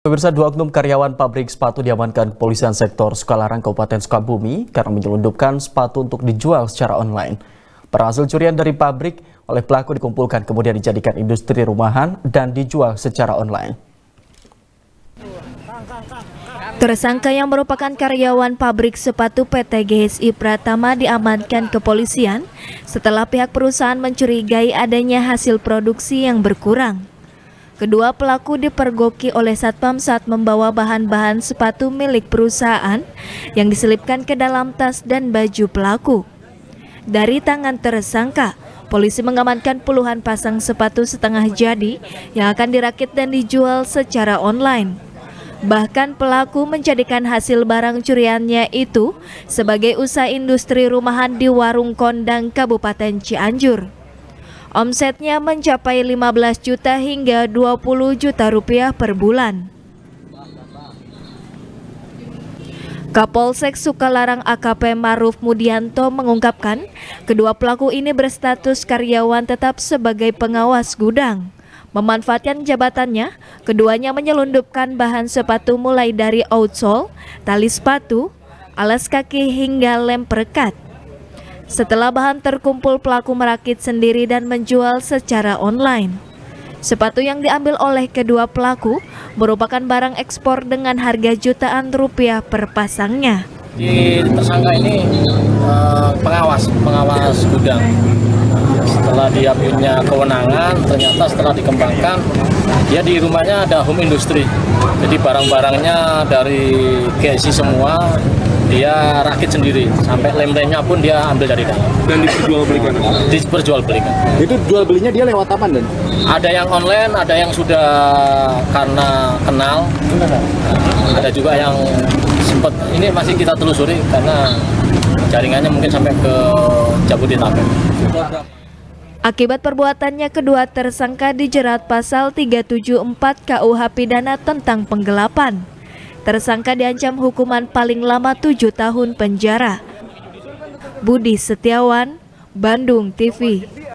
Pemirsa, dua oknum karyawan pabrik sepatu diamankan kepolisian sektor Sukalarang, Kabupaten Sukabumi karena menyelundupkan sepatu untuk dijual secara online. Para hasil curian dari pabrik oleh pelaku dikumpulkan kemudian dijadikan industri rumahan dan dijual secara online. Tersangka yang merupakan karyawan pabrik sepatu PT GSI Pratama diamankan kepolisian setelah pihak perusahaan mencurigai adanya hasil produksi yang berkurang. Kedua pelaku dipergoki oleh Satpam saat membawa bahan-bahan sepatu milik perusahaan yang diselipkan ke dalam tas dan baju pelaku. Dari tangan tersangka, polisi mengamankan puluhan pasang sepatu setengah jadi yang akan dirakit dan dijual secara online. Bahkan pelaku menjadikan hasil barang curiannya itu sebagai usaha industri rumahan di Warung Kondang, Kabupaten Cianjur. Omsetnya mencapai 15 juta hingga 20 juta rupiah per bulan. Kapolsek Sukalarang AKP Maruf Mudianto mengungkapkan, kedua pelaku ini berstatus karyawan tetap sebagai pengawas gudang. Memanfaatkan jabatannya, keduanya menyelundupkan bahan sepatu mulai dari outsole, tali sepatu, alas kaki hingga lem perekat. Setelah bahan terkumpul, pelaku merakit sendiri dan menjual secara online. Sepatu yang diambil oleh kedua pelaku merupakan barang ekspor dengan harga jutaan rupiah per pasangnya. Di tersangka ini pengawas gudang. Setelah dia punya kewenangan, ternyata setelah dikembangkan, dia di rumahnya ada home industry. Jadi barang-barangnya dari GSI semua, dia rakit sendiri, sampai lem-lemnya pun dia ambil dari dalam. Dan diperjualbelikan? Diperjualbelikan. Itu jual belinya dia lewat apa, Dan? Ada yang online, ada yang sudah karena kenal, ada juga yang sempat, ini masih kita telusuri karena jaringannya mungkin sampai ke Jabodetabek. Akibat perbuatannya, kedua tersangka dijerat pasal 374 KUH Pidana tentang penggelapan. Tersangka diancam hukuman paling lama 7 tahun penjara. Budi Setiawan, Bandung TV.